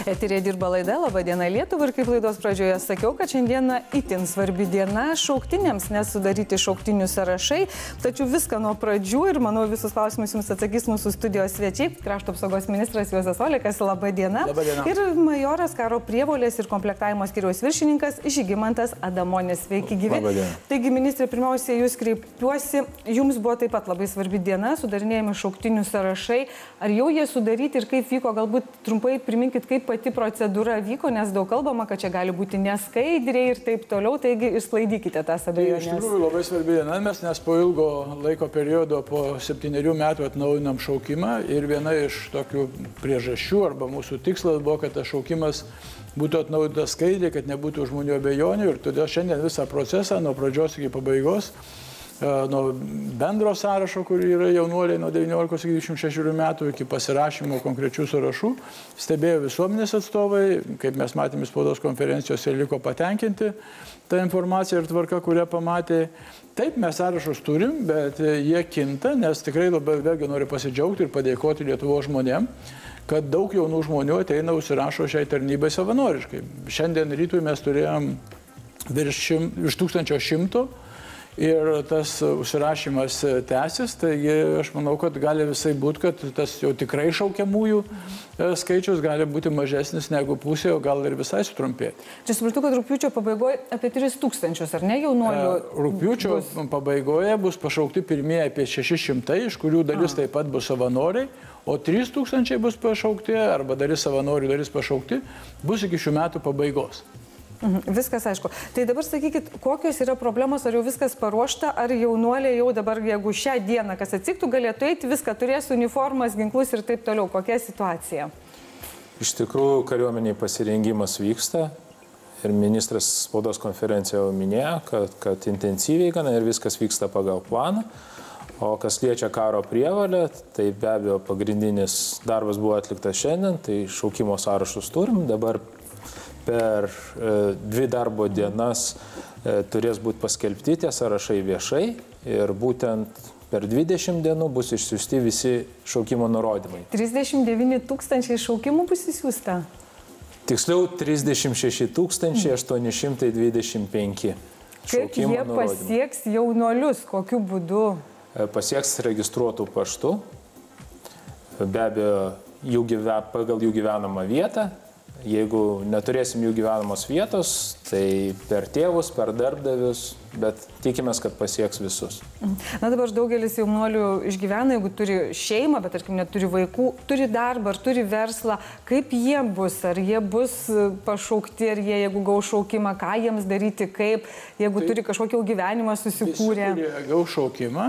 Eterėje dirba laida Labą dieną Lietuva ir kaip laidos pradžioje sakiau, kad šiandieną itin svarbi diena šauktiniams, nes sudaryti šauktinių sąrašai. Tačiau viską nuo pradžių ir manau visus klausimus jums atsakys mūsų studijos svečiai. Krašto apsaugos ministras Juozas Olekas, Labą dieną. Labą dieną. Ir majoras karo prievolės ir komplektavimo skyriaus viršininkas Žygimantas Adamonis. Sveiki gyvi. Labą dieną. Taigi, ministrė, pirmiausia, jūs kreipiuosi. Jums buvo taip pat labai svarbi diena, sudarinėjami šauktinių sąrašai. Ar jau jie sudaryti ir kaip vyko? Galbūt trumpai priminkit, kaip pati procedūra vyko, nes daug kalbama, kad čia gali būti neskaidriai ir taip toliau, taigi išsklaidykite tas abejonės. Iš tikrųjų labai svarbi diena, nes po ilgo laiko periodo, po 7 metų atnaujinam šaukimą ir viena iš tokių priežasčių arba mūsų tikslas buvo, kad tas šaukimas būtų atnaujintas skaidriai, kad nebūtų žmonių abejonių ir todėl šiandien visą procesą nuo pradžios iki pabaigos, nuo bendro sąrašo, kur yra jaunuoliai nuo 19 iki 26 metų, iki pasirašymo konkrečių sąrašų, stebėjo visuomenės atstovai, kaip mes matėme spaudos konferencijos ir liko patenkinti tą informaciją ir tvarką, kurią pamatė. Taip, mes sąrašus turim, bet jie kinta, nes tikrai labai vėlgi noriu pasidžiaugti ir padėkoti Lietuvos žmonėm, kad daug jaunų žmonių ateina užsirašo šiai tarnybai savanoriškai. Šiandien rytui mes turėjom virš 1100 ir tas užsirašymas tęsis, taigi aš manau, kad gali visai būti, kad tas jau tikrai šaukiamųjų skaičius gali būti mažesnis negu pusė, o gal ir visai sutrumpėti. Čia supratau, kad rugpjūčio pabaigoje apie 3000, ar ne, jaunuolių? Rugpjūčio pabaigoje bus pašaukti pirmieji apie 600, iš kurių dalis taip pat bus savanoriai, o 3000 bus pašaukti, arba dalis savanorių, dalis pašaukti, bus iki šių metų pabaigos. Viskas aišku. Tai dabar sakykit, kokios yra problemos, ar jau viskas paruošta, ar jaunuoliai jau dabar, jeigu šią dieną kas atsitiktų, galėtų eiti, viską turės, uniformas, ginklus ir taip toliau. Kokia situacija? Iš tikrųjų, kariuomeniai pasirengimas vyksta ir ministras spaudos konferencijoje minėjo, kad intensyviai gana ir viskas vyksta pagal planą. O kas liečia karo prievolę, tai be abejo pagrindinis darbas buvo atliktas šiandien, tai šaukimo sąrašus turim. Dabar per 2 darbo dienas turės būti paskelbti tie sąrašai viešai ir būtent per 20 dienų bus išsiųsti visi šaukimo nurodymai. 39 000 šaukimų bus išsiųsta? Tiksliau 36 825 šaukimo nurodymai. Kaip jie pasieks jaunuolius? Kokiu būdu? Pasieks registruotų paštų, be abejo pagal jų gyvenamą vietą. Jeigu neturėsim jų gyvenamos vietos, tai per tėvus, per darbdavius, bet tikimės, kad pasieks visus. Na dabar daugelis jaunuolių išgyvena, jeigu turi šeimą, bet tarkim neturi vaikų, turi darbą ar turi verslą, kaip jie bus, ar jie bus pašaukti, ar jie, jeigu gaus šaukimą, ką jiems daryti, kaip, jeigu turi kažkokį gyvenimą susikūrę. Visi, kurie gaus šaukimą,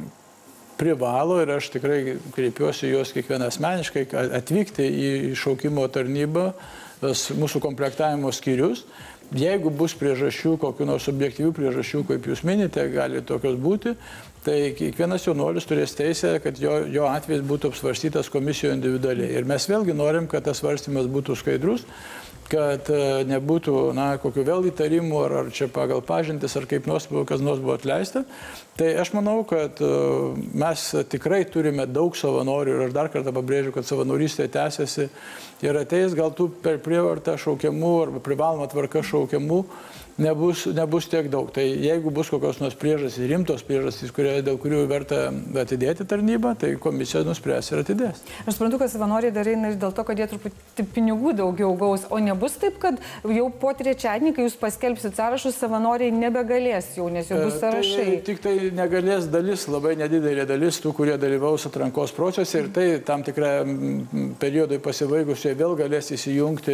privalo ir aš tikrai kreipiuosi juos kiekvieną asmeniškai atvykti į šaukimo tarnybą, mūsų komplektavimo skyrius. Jeigu bus priežasčių, kokių nors objektyvių priežasčių, kaip jūs minite, gali tokios būti, tai kiekvienas jaunuolis turės teisę, kad jo atvejis būtų apsvarstytas komisijoje individualiai. Ir mes vėlgi norim, kad tas svarstymas būtų skaidrus, kad nebūtų kokių vėl įtarimų, ar čia pagal pažintis, ar kaip kas nors buvo atleista. Tai aš manau, kad mes tikrai turime daug savanorių ir aš dar kartą pabrėžiu, kad savanorystė tęsiasi ir ateis gal tų per prievartą šaukiamų arba privalomą tvarką šaukiamų nebus tiek daug. Tai jeigu bus kokios nors priežastys, rimtos priežastys, dėl kurių verta atidėti tarnybą, tai komisija nuspręs ir atidės. Aš suprantu, kad savanoriai dar eina ir dėl to, kad jie truputį pinigų daugiau gaus, o nebus taip, kad jau po trečiadienį, kai jūs paskelbsit sąrašus, savanoriai nebegalės jau, nes jau bus sąrašai. Tik tai negalės dalis, labai nedidelė dalis tų, kurie dalyvaus atrankos procese ir tai tam tikrą periodui pasibaigus jie vėl galės įsijungti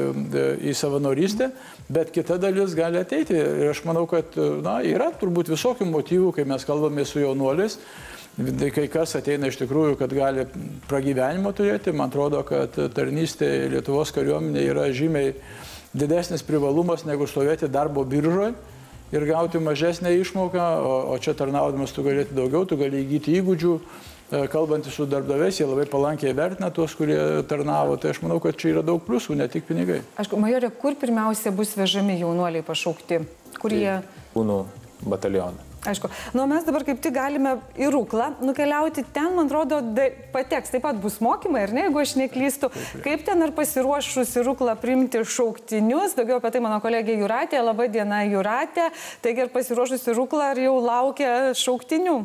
į savanorystę, bet kita dalis gali ateiti. Ir aš manau, kad yra turbūt visokių motyvų, kai mes kalbame su jaunuoliais. Kai kas ateina iš tikrųjų, kad gali pragyvenimo turėti. Man atrodo, kad tarnystė Lietuvos kariuomenė yra žymiai didesnis privalumas negu stovėti darbo biržoje ir gauti mažesnę išmoką, o čia tarnaudamas tu galėti daugiau, tu gali įgyti įgūdžių. Kalbantys su darbdaviais, jie labai palankiai vertina tuos, kurie tarnavo. Tai aš manau, kad čia yra daug pliusų, ne tik pinigai. Aišku, majore, kur pirmiausia bus vežami jaunuoliai pašaukti? Kur jie? Kūnų batalioną. Aišku. Nu, mes dabar kaip tik galime į Ruklą nukeliauti. Ten, man atrodo, pateks. Taip pat bus mokymai, ar ne, jeigu aš neklystu. Kaip ten ar pasiruošusi Ruklą priimti šauktinius? Daugiau apie tai mano kolegė Jūratė. Labą dieną, Jūratė. Taigi, ar pasiruošusi Ruklą, ar jau laukia šauktinių?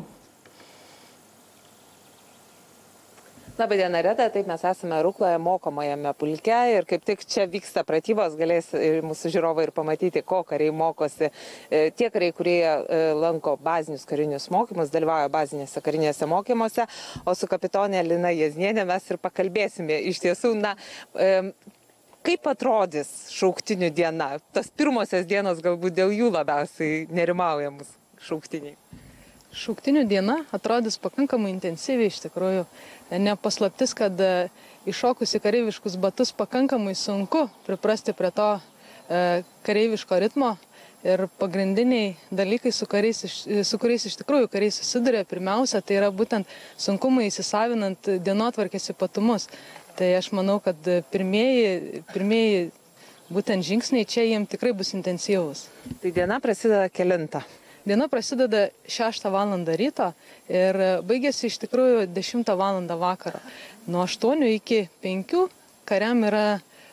Labai diena, Reda, taip mes esame Rukloje mokomajame pulke ir kaip tik čia vyksta pratybos, galės mūsų žiūrovai ir pamatyti, ko kariai mokosi. Tie kariai, kurie lanko bazinius karinius mokymus, dalyvauja bazinėse karinėse mokymuose, o su kapitonė Lina Jaznienė mes ir pakalbėsime. Iš tiesų, kaip atrodys šauktinių diena? Tas pirmosios dienos galbūt dėl jų labiausiai nerimaujamus šauktiniai. Šauktinių diena atrodys pakankamai intensyviai iš tikrųjų. Nepaslaptis, kad iššokus į kareiviškus batus pakankamai sunku priprasti prie to kareiviško ritmo ir pagrindiniai dalykai, su kuriais iš tikrųjų kariai susiduria, pirmiausia, tai yra būtent sunkumai įsisavinant dienotvarkės ypatumus. Tai aš manau, kad pirmieji būtent žingsniai čia jiems tikrai bus intensyvus. Tai diena prasideda kelintą? Diena prasideda 6 val. Ryto ir baigėsi iš tikrųjų 10 val. Vakaro. Nuo 8 iki 5 kariam yra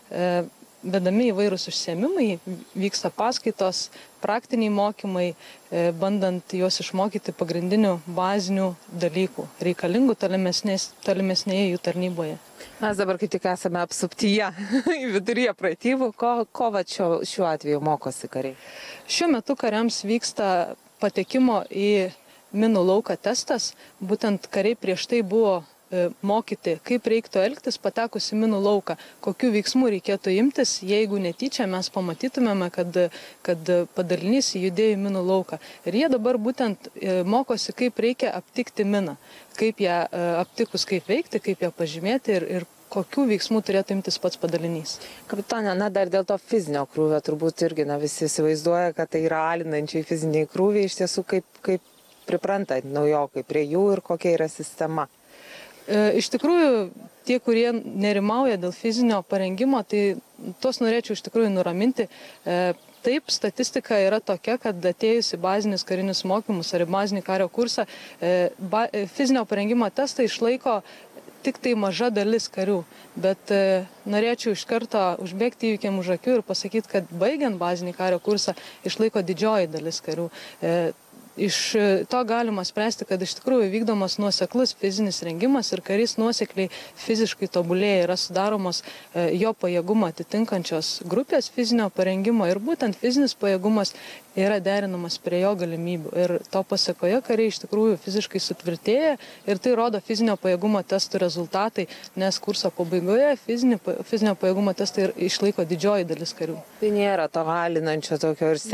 vedami įvairūs užsiėmimai, vyksta paskaitos, praktiniai mokymai, bandant juos išmokyti pagrindinių bazinių dalykų, reikalingų tolimesnėje jų tarnyboje. Mes dabar kaip tik esame apsuptyje viduryje pratybų. Ko šiuo atveju mokosi kariai? Šiuo metu kariams vyksta patekimo į minų lauką testas. Būtent kariai prieš tai buvo mokyti, kaip reiktų elgtis patekus į minų lauką, kokių veiksmų reikėtų imtis, jeigu netyčia mes pamatytumėme, kad padalinys judėjo į minų lauką. Ir jie dabar būtent mokosi, kaip reikia aptikti miną, kaip ją aptikus, kaip veikti, kaip ją pažymėti ir kokių veiksmų turėtų imtis pats padalinys. Kapitonė, dar dėl to fizinio krūvio turbūt irgi visi įsivaizduoja, kad tai yra alinančiai fiziniai krūviai, iš tiesų kaip pripranta naujokai prie jų ir kokia yra sistema. Iš tikrųjų, tie, kurie nerimauja dėl fizinio parengimo, tai tos norėčiau iš tikrųjų nuraminti. Taip, statistika yra tokia, kad atėjus į bazinius karinius mokymus ar į bazinį kario kursą, fizinio parengimo testą išlaiko tik tai maža dalis karių. Bet norėčiau iš karto užbėgti įvykiam už akių ir pasakyti, kad baigiant bazinį kario kursą išlaiko didžioji dalis karių. Iš to galima spręsti, kad iš tikrųjų vykdomas nuoseklus fizinis rengimas ir karys nuosekliai fiziškai tobulėja, yra sudaromos jo pajėgumą atitinkančios grupės fizinio parengimo ir būtent fizinis pajėgumas yra derinamas prie jo galimybių. Ir to pasekoje kariai iš tikrųjų fiziškai sutvirtėja ir tai rodo fizinio pajėgumo testų rezultatai, nes kurso pabaigoje fizinio pajėgumo testai išlaiko didžioji dalis karių. Tai nėra to alinančio tokio ir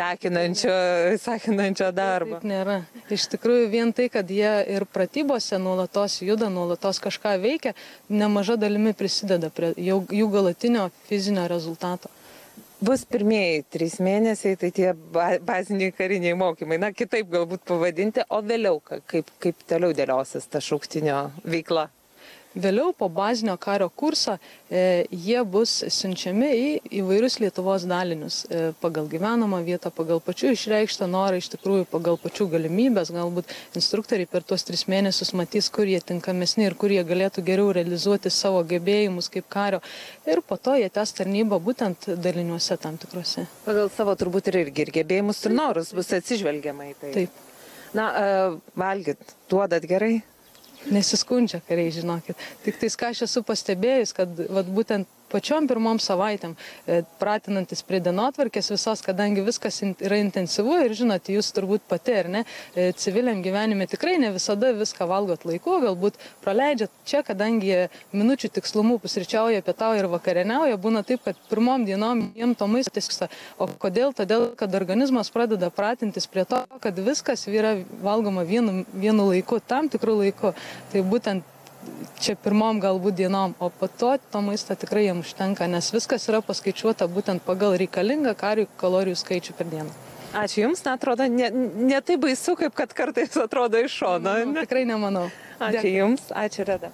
sekinančio darbo. Taip nėra. Iš tikrųjų vien tai, kad jie ir pratybose nuolatos juda, nuolatos kažką veikia, nemaža dalimi prisideda prie jų galutinio fizinio rezultato. Bus pirmieji 3 mėnesiai, tai tie baziniai kariniai mokymai, kitaip galbūt pavadinti, o vėliau kaip toliau dėliosis ta šauktinio veikla? Vėliau po bazinio kario kurso jie bus siunčiami į įvairius Lietuvos dalinius pagal gyvenamą vietą, pagal pačių išreikštą norą, iš tikrųjų pagal pačių galimybės. Galbūt instruktoriai per tuos 3 mėnesius matys, kur jie tinkamesni ir kur jie galėtų geriau realizuoti savo gebėjimus kaip kario. Ir po to jie tęs tarnybą būtent daliniuose tam tikrose. Pagal savo turbūt ir gebėjimus ir norus bus atsižvelgiama į tai. Taip. Valgyt, duodat gerai? Nesiskundžia kariai, žinokit. Tik tais, ką aš esu pastebėjus, kad būtent pačiom pirmom savaitėm, pratinantis prie dienotvarkės visos, kadangi viskas yra intensyvu ir žinot, jūs turbūt pati, ar ne, civiliam gyvenime tikrai ne visada viską valgot laiku, galbūt praleidžiat čia, kadangi minučių tikslumu pusryčiauja, pietauja ir vakarieniauja, būna taip, kad pirmom dienom jiem to maisto tisksta. O kodėl? Todėl, kad organizmas pradeda pratintis prie to, kad viskas yra valgoma vienu laiku, tam tikrų laiku. Tai būtent čia pirmom galbūt dienom, o po to maisto tikrai jiem užtenka, nes viskas yra paskaičiuota būtent pagal reikalingą kariui kalorijų skaičių per dieną. Ačiū Jums, atrodo, ne taip baisu, kaip kad kartais atrodo iš šono. Tikrai nemanau. Ačiū Jums, ačiū Reda.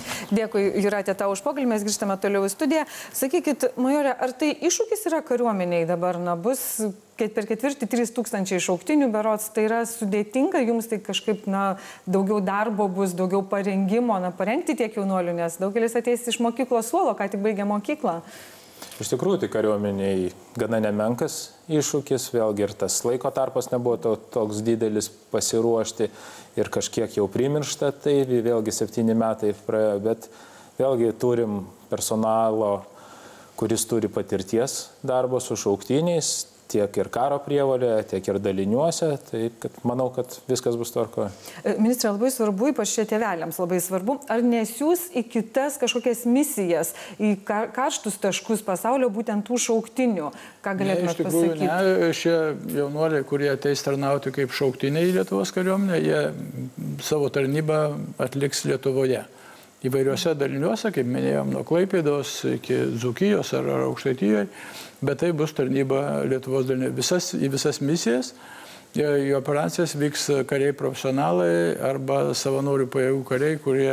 Dėkui, Jūratė, tau už pokalbį, mes grįžtame toliau į studiją. Sakykit, majorė, ar tai iššūkis yra kariuomeniai dabar, bus per ketvirtį 3000 šauktinių berods, tai yra sudėtinga, jums tai kažkaip, daugiau darbo bus, daugiau parengimo, parengti tiek jaunuolių, nes daugelis ateis iš mokyklos suolo, ką tik baigė mokyklą. Iš tikrųjų, tai kariuomeniai gana nemenkas iššūkis, vėlgi ir tas laiko tarpas nebuvo toks didelis pasiruošti ir kažkiek jau primiršta, tai vėlgi 7 metai praėjo, bet vėlgi turim personalo, kuris turi patirties darbo su šauktiniais, tiek ir karo prievolė, tiek ir daliniuose, tai manau, kad viskas bus tvarkoje. Ministrė, labai svarbu, ypač čia tėveliams labai svarbu, ar nesiūs į kitas kažkokias misijas, į karštus taškus pasaulio būtent tų šauktinių? Ką galėtumėt pasakyti? Ne, šie jaunuoliai, kurie ateis tarnauti kaip šauktiniai į Lietuvos kariuomenę, jie savo tarnybą atliks Lietuvoje. Įvairiuose daliniuose, kaip minėjom, nuo Klaipėdos iki Dzūkijos ar Aukštaitijoje, bet tai bus tarnyba Lietuvos dalinė. Į visas misijas, į operacijas vyks kariai profesionalai arba savanorių pajėgų kariai, kurie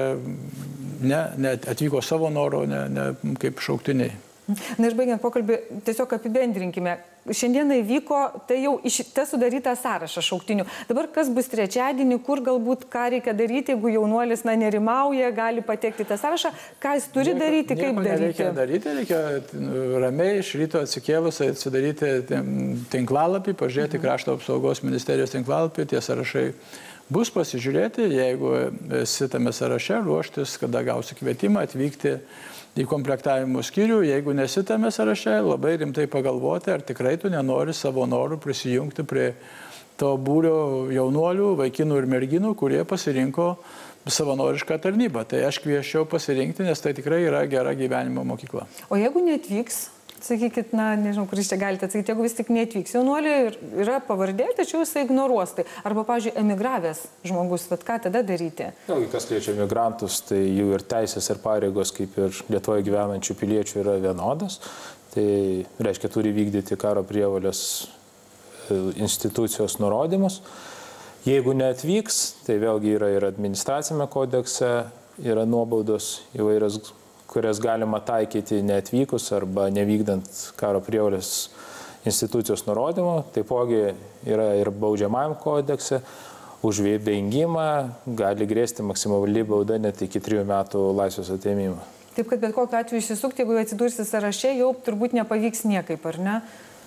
ne atvyko savo noro, ne kaip šauktiniai. Na ir baigiant pokalbį, tiesiog apibendrinkime. Šiandieną įvyko, tai jau tas sudarytas sąrašas šauktinių. Dabar kas bus trečiadienį, kur galbūt ką reikia daryti, jeigu jaunuolis nerimauja, gali patekti tą sąrašą, ką jis turi daryti, kaip daryti? Reikia ramiai iš ryto atsikėlus atsidaryti tinklalapį, pažiūrėti Krašto apsaugos ministerijos tinklalapį, tie sąrašai bus, pasižiūrėti, jeigu esi tame sąraše, ruoštis, kada gausi kvietimą atvykti į komplektavimo skyrių, jeigu nesi tame sąraše, labai rimtai pagalvoti, ar tikrai tu nenori savo norų prisijungti prie to būrio jaunuolių, vaikinų ir merginų, kurie pasirinko savanorišką tarnybą. Tai aš kvieščiau pasirinkti, nes tai tikrai yra gera gyvenimo mokykla. O jeigu neatvyks, sakykit, nežinau, kuris čia galite atsakyti, jeigu vis tik neatvyks jaunuoliai, yra pavardė, tačiau jis ignoruos tai. Arba, pavyzdžiui, emigravęs žmogus, bet ką tada daryti? Vėlgi, kas liečia migrantus, tai jų ir teisės ir pareigos, kaip ir Lietuvoje gyvenančių piliečių, yra vienodas. Tai reiškia, turi vykdyti karo prievolės institucijos nurodymus. Jeigu neatvyks, tai vėlgi yra ir administracinėme kodekse, yra nuobaudos įvairios, kurias galima taikyti neatvykus arba nevykdant karo prievolės institucijos nurodymų. Taipogi yra ir baudžiamajam kodekse. Už vengimą gali grėsti maksimali bauda net iki 3 metų laisvės atėmimo. Taip, kad bet kokiu atveju išsisukti, jeigu atsidursi sąraše, jau turbūt nepavyks niekaip, ar ne?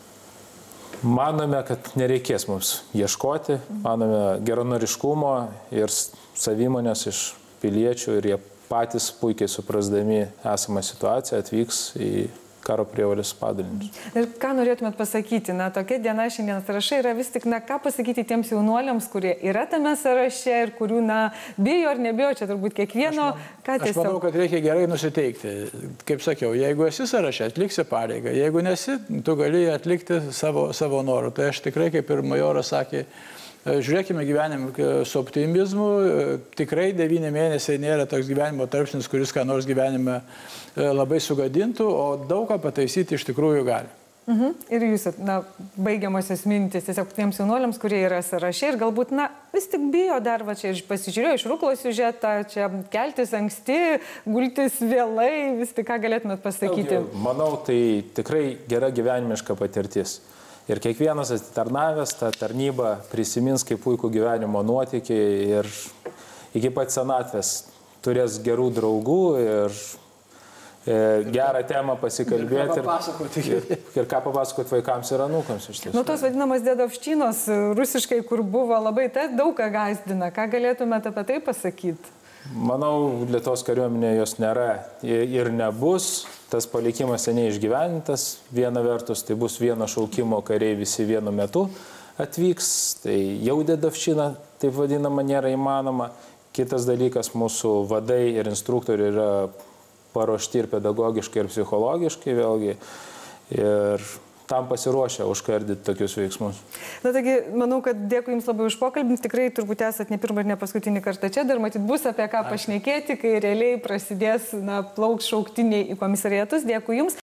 Manome, kad nereikės mums ieškoti. Manome geranoriškumo ir savimonės iš piliečių ir jie patys puikiai suprasdami esamą situaciją atvyks į karo prievolės padalinius. Ir ką norėtumėt pasakyti? Tokia diena šiandien sąrašai yra vis tik, ką pasakyti tiems jaunuoliams, kurie yra tame sąraše ir kurių, bijo ar nebijo, čia turbūt kiekvieno, ką tiesiog... Aš manau, kad reikia gerai nusiteikti. Kaip sakiau, jeigu esi sąraše, atliksi pareigą. Jeigu nesi, tu gali atlikti savo norų. Tai aš tikrai, kaip ir majoras sakė, žiūrėkime gyvenimą su optimizmu. Tikrai 9 mėnesiai nėra toks gyvenimo tarpsnis, kuris ką nors gyvenime labai sugadintų, o daug ką pataisyti iš tikrųjų gali. Ir jūs, baigiamosios mintis tiesiog tiems jaunuoliams, kurie yra sąraše ir galbūt, vis tik bijo dar, čia pasižiūrėjau iš Ruklos siužetą, čia keltis anksti, gultis vėlai, vis tik ką galėtumėt pasakyti? Manau, tai tikrai gera gyvenimiška patirtis. Ir kiekvienas atitarnavęs tą tarnybą prisimins kaip puikų gyvenimo nuotykį ir iki pat senatvės turės gerų draugų ir gerą temą pasikalbėti ir ką papasakoti vaikams ir anūkams iš tiesų. Tos vadinamas dėdovščinos rusiškai, kur buvo labai daug ką gąsdina. Ką galėtumėte apie tai pasakyti? Manau, Lietuvos kariuomenė jos nėra ir nebus. Tas palikimas seniai išgyvenintas. Viena vertus, tai bus vieno šaukimo kariai visi vienu metu atvyks. Tai jau dėdovščina, taip vadinama, nėra įmanoma. Kitas dalykas, mūsų vadai ir instruktoriai yra paruošti ir pedagogiškai, ir psichologiškai vėlgi. Ir tam pasiruošę užkardyti tokius veiksmus. Taigi, manau, kad dėkui Jums labai už pokalbį. Tikrai turbūt esat ne pirmą ir ne paskutinį kartą čia. Dar matyt bus apie ką pašnekėti, kai realiai prasidės plauks šauktiniai į komisariatus. Dėkui Jums.